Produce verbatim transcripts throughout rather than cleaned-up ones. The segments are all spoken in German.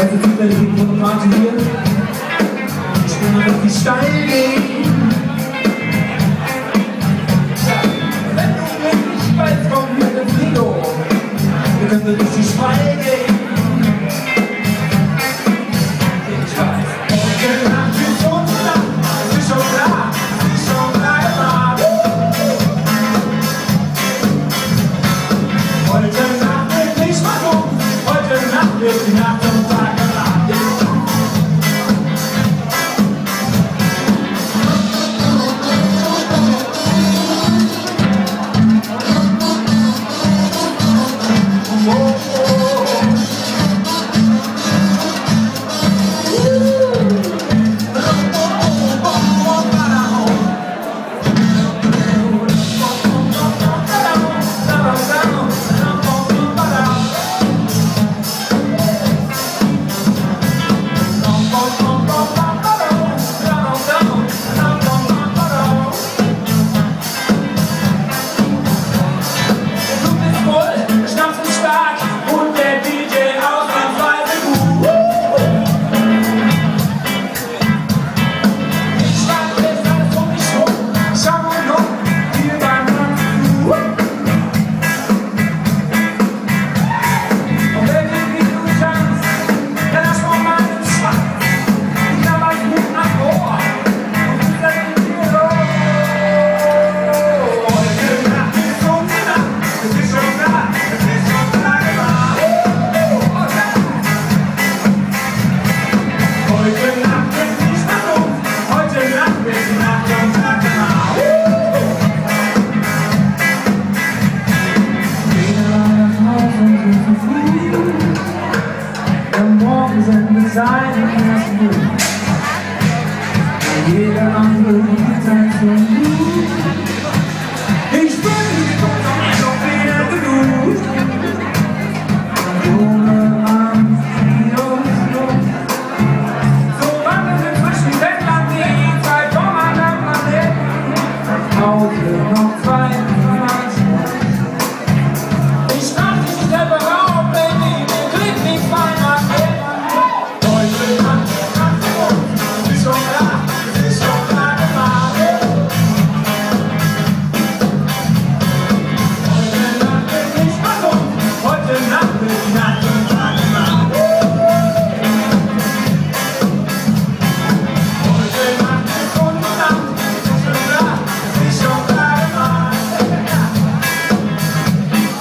Heute gibt er die Party hier. Ich bin auf die Steine gehen. Wenn du mich nicht weißt, komm mit dem Frido. Wir können durch die Schweine gehen. Ich weiß, heute Nacht ist so Nacht. Es ist schon klar, es ist schon klar gemacht. Heute Nacht wird nicht mal dumm. Heute Nacht wird die Nacht zum Tag gemacht. Seinen ersten Mut. Jeder andere die Zeit von Mut. Ich bin doch wieder genug. Ohne Angst, die uns los. So wandern wir zwischen den Planeten, zwei vom anderen Planeten. Hause noch zwei Minuten. Ich mach dich nicht selber auf, Baby, mir kriegt nicht fein nach dir.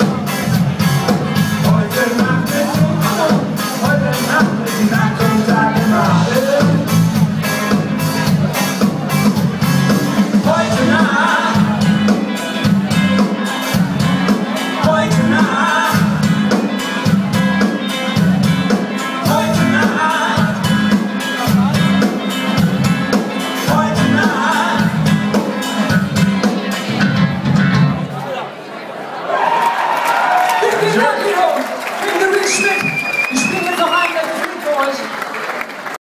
Heute Nacht